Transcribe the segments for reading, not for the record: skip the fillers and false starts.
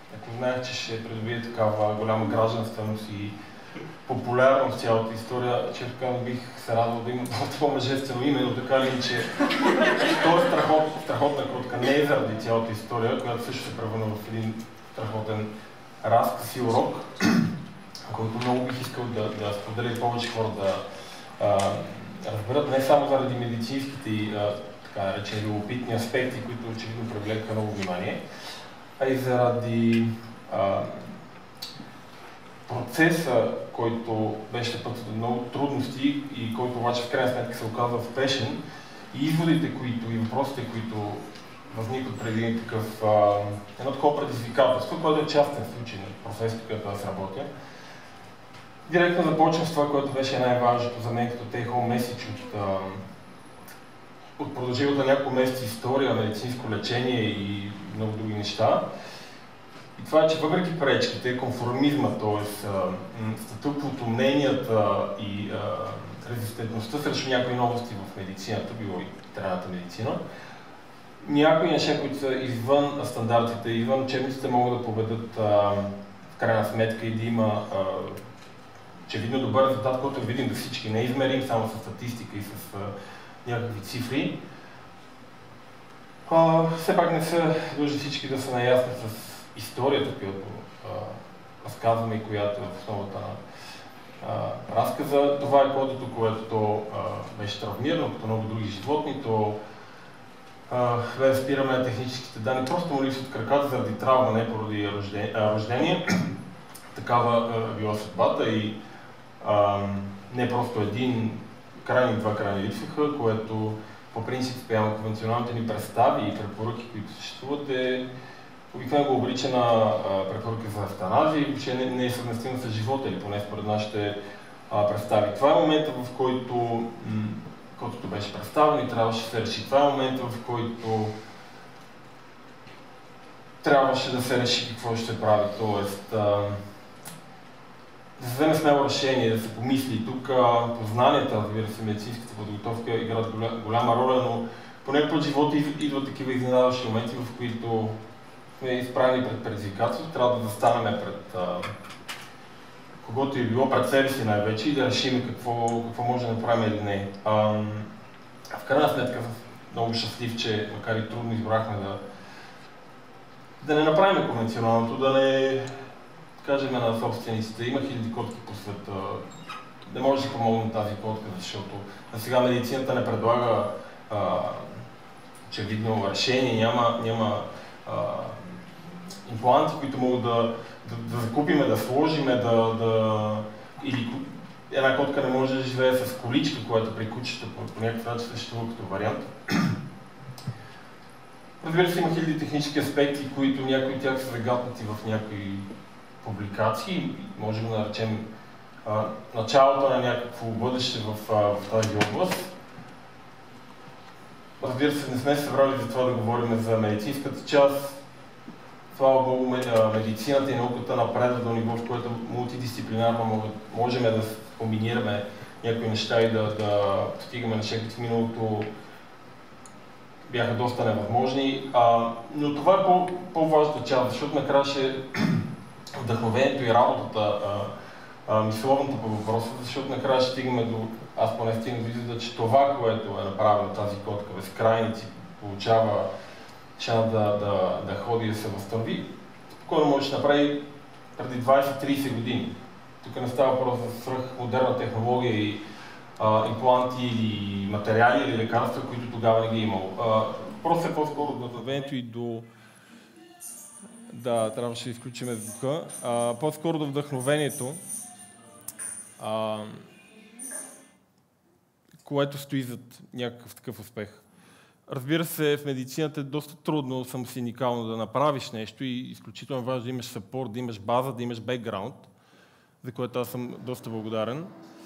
ако знаех, че ще придобие такава голяма гражданственост и популярност цялата история, че така бих се радвал да има доста по-мъжествено име, но така ли, че то е страхотна котка, не е заради цялата история, която също се превърна в един страхотен разказ и урок, който много бих искал да споделя и повече хора да разберат, не само заради медицинските и така наречени любопитни аспекти, които очевидно привлекаха много внимание, а и заради процеса, който беше път от много трудности и който обаче в крайна сметка се оказва успешен, и изводите, и въпросите, които възникват преди едно такова предизвикателство, което е частен случай на професията, която аз работя. Директно започвам с това, което беше най-важното за мен като take home message от продължилата няколко месеца история, медицинско лечение и много други неща. И това е, че въпреки пречките, конформизма, т.е. статуквото, мненията и резистентността срещу някои новости в медицината, било и ветеринарната медицина, някои неща, които са извън стандартите, извън учебниците, могат да победят в крайна сметка и да има очевидно добър резултат, който видим да всички, не измерим само с статистика и с някакви цифри. Все пак не са дължи всички да са наясни с историята, която разказваме и която е в основата на разказа. Това е кодето, което беше травмирано, като много други животни, то да спираме на техническите данни, просто му липсват краката заради травма, не поради рождение. Такава била съдбата и не просто един два крайни липсваха, което по принцип спрямо конвенционалните ни представи и препоръки, които съществуват, обикновено го обрича на препоръки за евтаназия и въобще не е съвместимо с живота, или поне според нашите представи. Това е момента, в който който беше представен и трябваше да се реши. Това е момента, в който трябваше да се реши какво ще се прави. Тоест, да се вземе смело решение, да се помисли. Тук познанията, разбира се, медицинската подготовка играят голяма роля, но поне път живота идват такива изненадващи моменти, в които сме изправени пред предизвикателство, трябва да застанем пред когото и било, пред себе си най-вече и да решим какво може да направим или не. В крайна сметка, много щастлив, че макар и трудно избрахме да не направим конвенционалното, да не кажем на собствениците. Има хиляди котки по света. Не може да помогне тази котка, защото на сега медицината не предлага очевидно решение, няма импланти, които могат да закупиме, да сложиме, или една котка не може да живее с количка, която при кучета по някакъв начин съществува като вариант. Разбира се, има хиляди технически аспекти, които някои от тях са загатнати в някои публикации. Може да наречем началото на някакво бъдеще в тази област. Разбира се, не сме се събрали за това да говорим за медицинската част. Слава Богу, медицината и науката напредва до ниво, в което мултидисциплинарно можем да комбинираме някои неща и да стигаме неща, които в миналото бяха доста невъзможни. Но това е по-важната част, защото накрая ще вдъхновението и работата, мисловната по въпроса, защото накрая ще стигаме аз поне стигна до извода, че това, което е направено тази котка, безкрайници, получава шанс да ходи и да се възстанови, спокойно може да направи преди 20-30 години. Тук не става въпрос за свръхмодерна технология и импланти или материали или лекарства, които тогава не ги е имало. Просто е по-скоро вдъхновението и до... Да, трябваше да изключим звука. По-скоро до вдъхновението, което стои зад някакъв такъв успех. Разбира се, в медицината е доста трудно самосиндикално да направиш нещо и изключително важно да имаш съпорт, да имаш база, да имаш бекграунд, за което аз съм доста благодарен.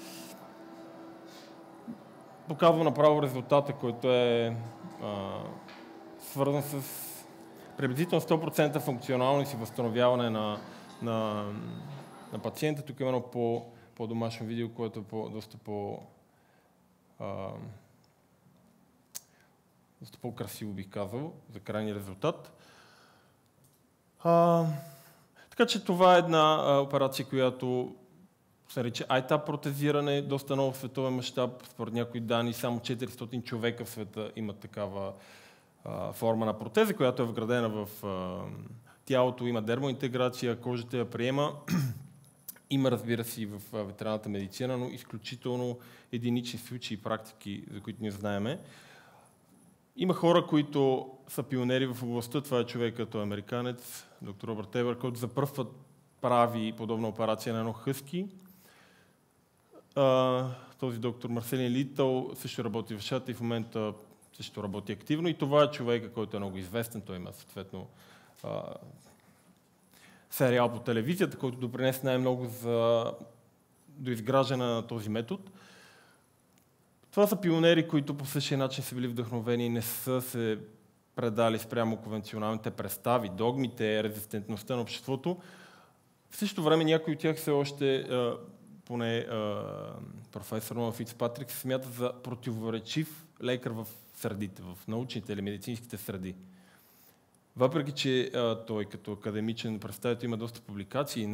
Показва направо резултата, който е свързан с приблизително 100% функционалност и възстановяване на пациента. Тук има едно по-домашно видео, което е доста по-красиво бих казал, за крайния резултат. Така че това е една операция, която се нарича ITAP протезиране, доста ново в световен мащаб. Според някои данни, само 400 човека в света имат такава форма на протеза, която е вградена в тялото, има дермоинтеграция, кожата я приема. Има, разбира се, и в ветеринарната медицина, но изключително единични случаи и практики, за които ние знаеме. Има хора, които са пионери в областта. Това е човек като американец, доктор Робърт Ебър, който за пръв път прави подобна операция на едно хъски. Този доктор Марселин Литъл също работи в САЩ и в момента също работи активно. И това е човека, който е много известен. Той има съответно сериал по телевизията, който допринесе най-много до изграждане на този метод. Това са пионери, които по същия начин са били вдъхновени и не са се предали спрямо конвенционалните представи, догмите, резистентността на обществото. В същото време някои от тях все още, поне професор Нона Фицпатрик, се смята за противоречив лекар в средите, в научните или медицинските среди. Въпреки че той като академичен представител има доста публикации,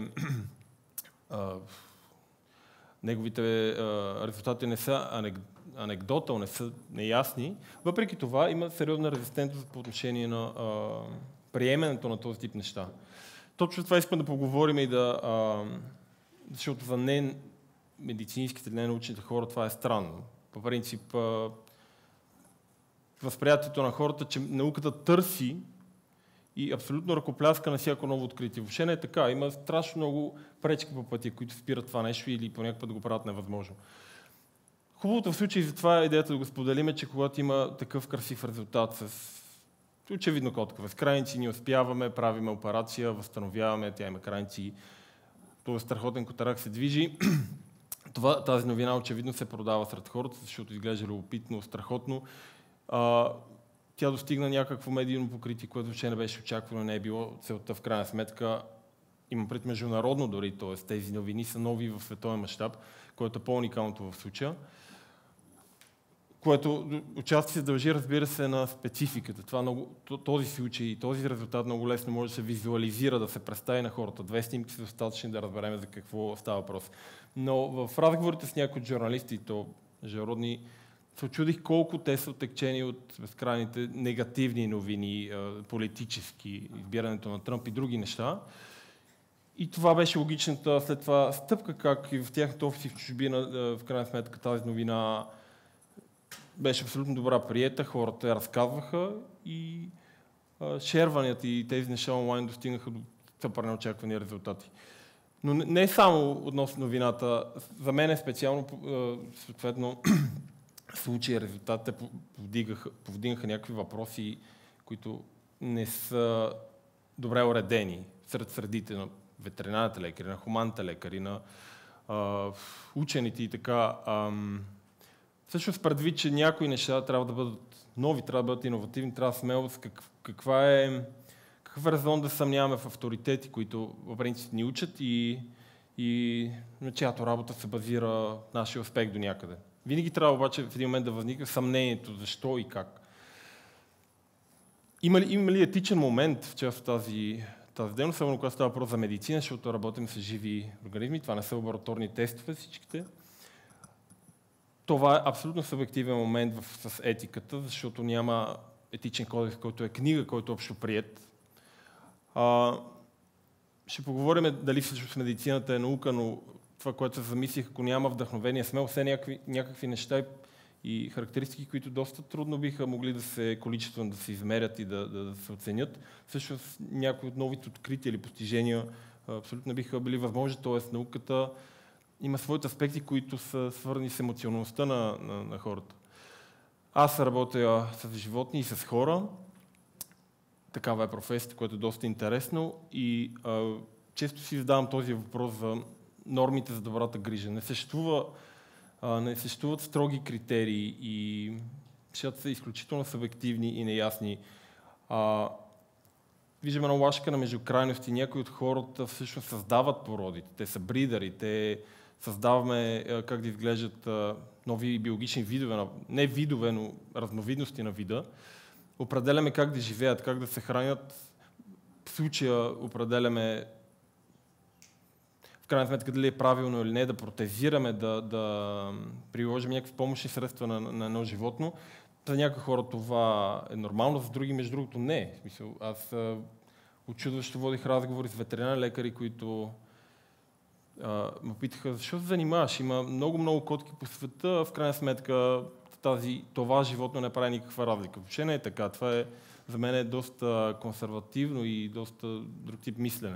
неговите резултати не са анекдота, не са неясни, въпреки това има сериозна резистентност по отношение на приеменето на този тип неща. Точно това искам да поговорим и защото за не медицинските, не научните хора това е странно. По принцип, възприятието на хората, че науката търси и абсолютно ръкопляска на всяко ново откритие. Въобще не е така. Има страшно много пречки по пътя, които спират това нещо или по някакъв път да го правят невъзможно. Хубавото в случай за това е идеята да го споделим е, че когато има такъв красив резултат с очевидно котка, с крайници ние успяваме, правиме операция, възстановяваме, тя има крайници, този страхотен котарак се движи. Тази новина очевидно се продава сред хората, защото изглежда любопитно, страхотно. Тя достигна някакво медийно покритие, което въобще не беше очаквано, не е било целта в крайна сметка. Имам пред международно дори, т.е. тези новини са нови в световен мащаб, което е по-уникалното в случая. Което отчасти се дължи, разбира се, на спецификата. Този случай и този резултат много лесно може да се визуализира, да се представи на хората. 2 снимки са достатъчни да разберем за какво става въпрос. Но в разговорите с някои журналисти, то международни, се очудих колко те са отекчени от безкрайните негативни новини, политически, избирането на Тръмп и други неща. И това беше логичната след това стъпка, как и в тяхната офиси в чужбина, в крайна сметка тази новина беше абсолютно добра приета, хората я разказваха и шерванията и тези неща онлайн достигнаха до супер неочаквани резултати. Но не само относно новината, за мен е специално, съответно, случаи резултатите повдигнаха някакви въпроси, които не са добре уредени сред средите на ветеринарните лекари, на хуманните лекари, на учените и така. Всъщност предвид, че някои неща трябва да бъдат нови, трябва да бъдат иновативни, трябва да смелост. Какъв е резон да съмняваме в авторитети, които в принцип ни учат и на чиято работа се базира нашия успех до някъде. Винаги трябва обаче в един момент да възникне съмнението защо и как. Има ли етичен момент в част от тази дейност, особено когато става въпрос за медицина, защото работим с живи организми, това не са лабораторни тестове всичките. Това е абсолютно субективен момент с етиката, защото няма етичен кодекс, който е книга, който е общо приет. Ще поговорим дали всъщност медицината е наука, но това, което се замислих, ако няма вдъхновение, смело все някакви неща и характеристики, които доста трудно биха могли количествено да се измерят и да се оценят. Всъщност някои от новите открития или постижения абсолютно не биха били възможни, т.е. науката има своите аспекти, които са свързани с емоционалността на хората. Аз работя с животни и с хора. Такава е професията, която е доста интересно и често си задавам този въпрос за нормите за добрата грижа. Не съществуват строги критерии и нещата са изключително субективни и неясни. Виждаме една лашка на междукрайности. Някои от хората всъщност създават породите. Те са бридери, те създаваме как да изглеждат нови биологични видове, не видове, но разновидности на вида. Определяме как да живеят, как да се хранят случая определяме в крайна сметка дали е правилно или не да протезираме, да приложим някакви помощни средства на едно животно. За някои хора това е нормално, за други, между другото, не. В смисъл, аз учудващо водих разговори с ветеринарни лекари, които ме питаха, защо се занимаваш? Има много котки по света, в крайна сметка това животно не прави никаква разлика. Въобще не е така. Това е, за мен е доста консервативно и доста друг тип мислене.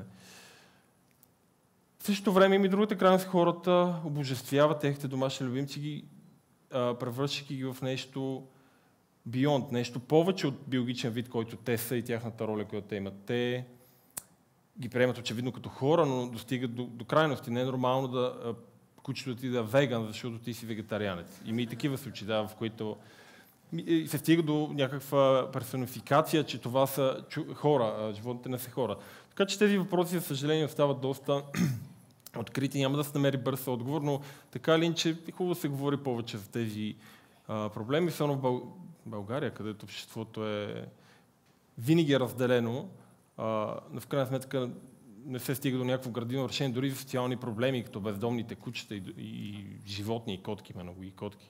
В същото време има и другата крайност, хората обожествяват техните домашни любимци, превръщайки ги в нещо beyond, нещо повече от биологичен вид, който те са и тяхната роля, която те имат. Те ги приемат очевидно като хора, но достигат до крайности. Не е нормално да кучето ти да е веган, защото ти си вегетарианец. Има и такива случаи, в които се стига до някаква персонификация, че това са хора, животните не са хора. Така че тези въпроси, за съжаление, остават доста открити, няма да се намери бърз отговор, но така или иначе е хубаво да се говори повече за тези проблеми, особено в България, където обществото е винаги разделено, но в крайна сметка не се стига до някакво градивно решение, дори за социални проблеми, като бездомните кучета и животни, и котки, много и котки.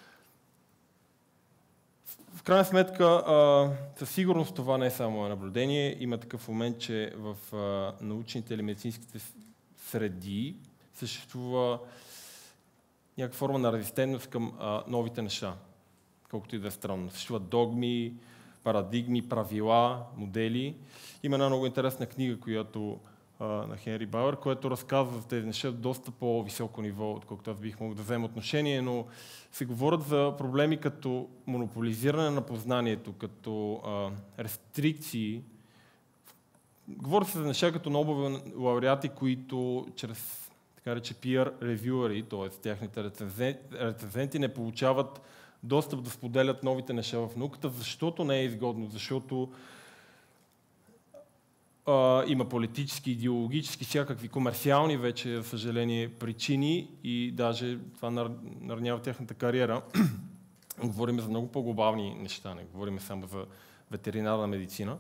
В крайна сметка, със сигурност това не е само наблюдение. Има такъв момент, че в научните или медицинските среди съществува някаква форма на резистентност към новите неща, колкото и да е странно. Съществуват догми, парадигми, правила, модели. Има една много интересна книга, която на Хенри Бауер, което разказва за тези неща доста по-високо ниво, отколкото аз бих могъл да взема отношение, но се говорят за проблеми като монополизиране на познанието, като рестрикции. Говорят се за неща като Нобелови лауреати, които чрез така рече peer ревюъри, т.е. тяхните рецензенти не получават достъп да споделят новите неща в науката, защото не е изгодно, защото има политически, идеологически, всякакви комерциални вече, за съжаление, причини и даже това наранява тяхната кариера. Говорим за много по-глобални неща, не говорим само за ветеринарна медицина.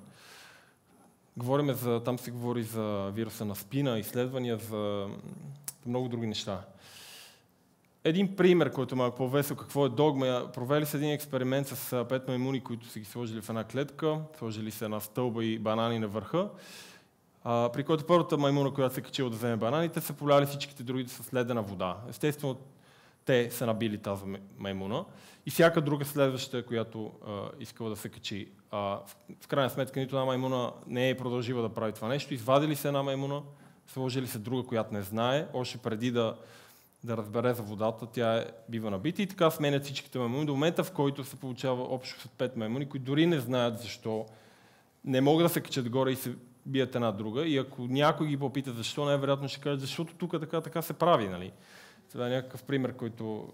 Там се говори за вируса на спина, изследвания за много други неща. Един пример, който малко по-весел, какво е догма. Провели се един експеримент с 5 маймуни, които са ги сложили в една клетка, сложили се една стълба и банани на върха, при който първата маймуна, която се качила да вземе бананите, са поляли всичките другите с ледена вода. Естествено, те са набили тази маймуна и всяка друга следваща, която искала да се качи. В крайна сметка, нито една маймуна не е продължила да прави това нещо. Извадили се една маймуна, сложили се друга, която не знае, още преди да разбере за водата, тя бива набита и така сменят всичките маймуни до момента, в който се получава общо с 5 маймуни, които дори не знаят защо не могат да се качат горе и се бият една друга. И ако някой ги попита защо, най-вероятно ще каже, защото тук така се прави. Нали? Това е някакъв пример, който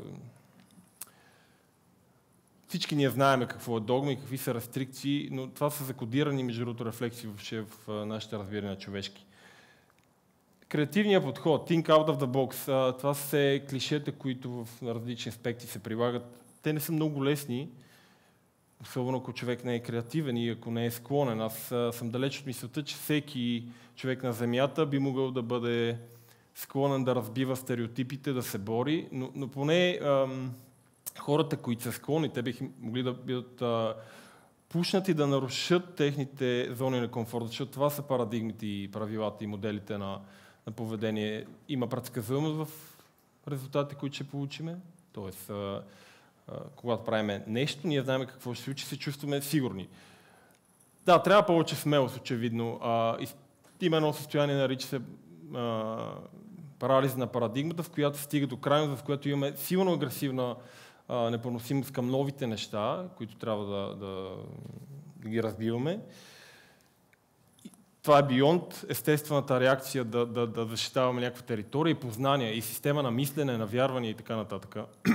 всички ние знаем какво е догма и какви са рестрикции, но това са закодирани между другото рефлексии въобще в нашите разбирания на човешки. Креативният подход, think out of the box, това са клишета, които в различни аспекти се прилагат. Те не са много лесни, особено ако човек не е креативен и ако не е склонен. Аз съм далеч от мисълта, че всеки човек на Земята би могъл да бъде склонен да разбива стереотипите, да се бори, но поне хората, които са склонни, те биха могли да бъдат пушнати да нарушат техните зони на комфорт, защото това са парадигмите и правилата и моделите на поведение. Има предсказуемост в резултатите, които ще получиме. Тоест, когато правим нещо, ние знаем какво ще се случи, се чувстваме сигурни. Да, трябва повече смелост, очевидно. Има едно състояние, нарича се парализа на парадигмата, в която стига до крайност, в която имаме силно агресивна непоносимост към новите неща, които трябва да ги разбиваме. Това е beyond естествената реакция да защитаваме някаква територия и познания и система на мислене, на вярвания и така нататък.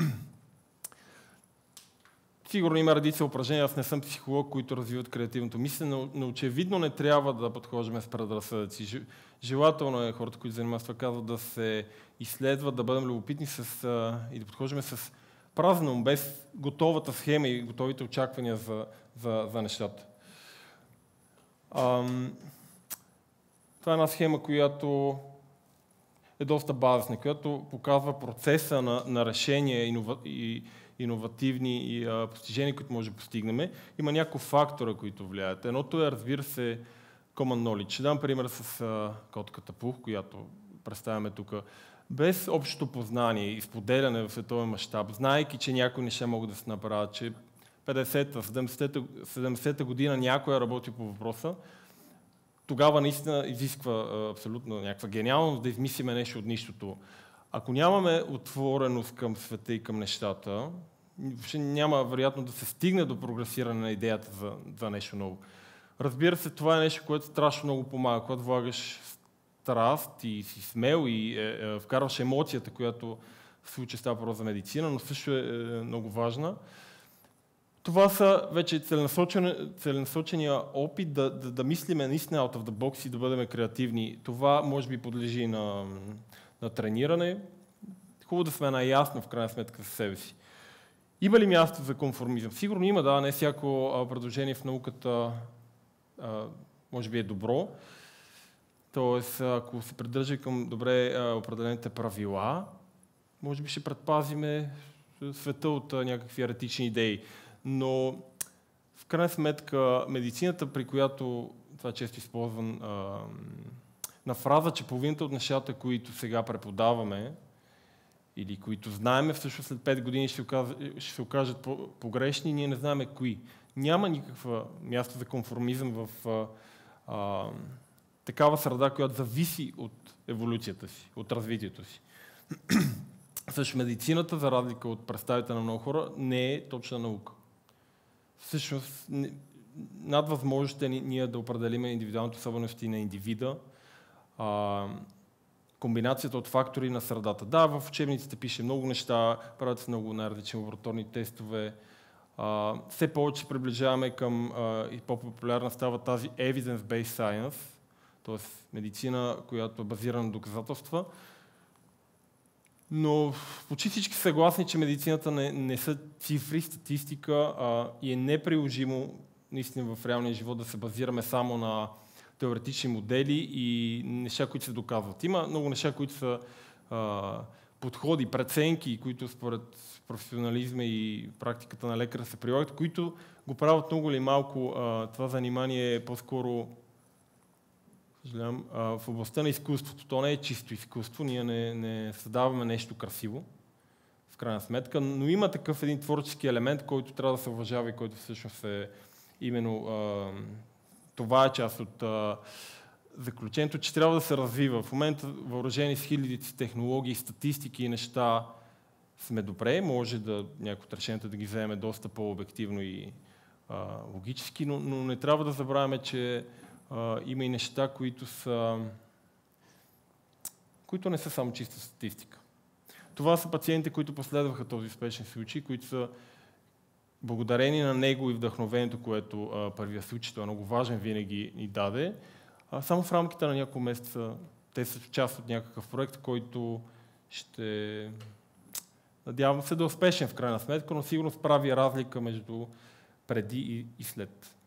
Сигурно има редица упражнения, аз не съм психолог, които развиват креативното мислене, но очевидно не трябва да подхождаме с предразсъдъци. Желателно е хората, които занимават това, казват да се изследват, да бъдем любопитни и да подхождаме с празен ум, без готовата схема и готовите очаквания за нещата. Това е една схема, която е доста базисна, която показва процеса на решения и иновативни постижения, които може да постигнем. Има няколко фактора, които влияят. Едното е, разбира се, common knowledge. Ще дам пример с котката Пух, която представяме тук. Без общото познание и споделяне в световен мащаб, знаейки, че някои неща могат да се направят, че 50-та, 70-та година някой е работил по въпроса, тогава наистина изисква абсолютно някаква гениалност да измислиме нещо от нищото. Ако нямаме отвореност към света и към нещата, въобще няма вероятно да се стигне до прогресиране на идеята за нещо ново. Разбира се, това е нещо, което страшно много помага. Когато влагаш страст и си смел и вкарваш емоцията, която в случая става просто за медицина, но също е много важна. Това са вече целенасочения опит да мислиме наистина out of the box и да бъдем креативни. Това може би подлежи на трениране. Хубаво да сме наясно в крайна сметка със себе си. Има ли място за конформизъм? Сигурно има, да, не всяко предложение в науката може би е добро. Тоест, ако се придържа към добре определените правила, може би ще предпазиме света от някакви еретични идеи. Но в крайна сметка медицината, при която това е често използван на фраза, че половината от нещата, които сега преподаваме или които знаеме, всъщност след 5 години ще се окажат погрешни, ние не знаем кои. Няма никаква място за конформизъм в такава среда, която зависи от еволюцията си, от развитието си. Също медицината, за разлика от представите на много хора, не е точна наука. Всъщност, над възможностите ние да определиме индивидуалните особености на индивида, комбинацията от фактори на средата. Да, в учебниците пише много неща, правят се много най-различни лабораторни тестове. Все повече приближаваме към и по-популярна става тази evidence-based science, т.е. медицина, която е базирана на доказателства. Но почти всички са съгласни, че медицината не са цифри, статистика и е неприложимо наистина в реалния живот да се базираме само на теоретични модели и неща, които се доказват. Има много неща, които са подходи, преценки, които според професионализма и практиката на лекаря се прилагат, които го правят много или малко. Това занимание е по-скоро в областта на изкуството. То не е чисто изкуство, ние не създаваме нещо красиво, в крайна сметка, но има такъв един творчески елемент, който трябва да се уважава и който всъщност е именно това е част от заключението, че трябва да се развива. В момента въоръжени с хилядици технологии, статистики и неща сме добре, може да някои от решенията да ги вземем доста по-обективно и логически, но не трябва да забравяме, че има и неща, които не са само чиста статистика. Това са пациентите, които последваха този успешен случай, които са благодарение на него и вдъхновението, което първия случай, това е много важен, винаги ни даде. Само в рамките на няколко месеца те са част от някакъв проект, който ще надявам се да е успешен в крайна сметка, но сигурно прави разлика между преди и след.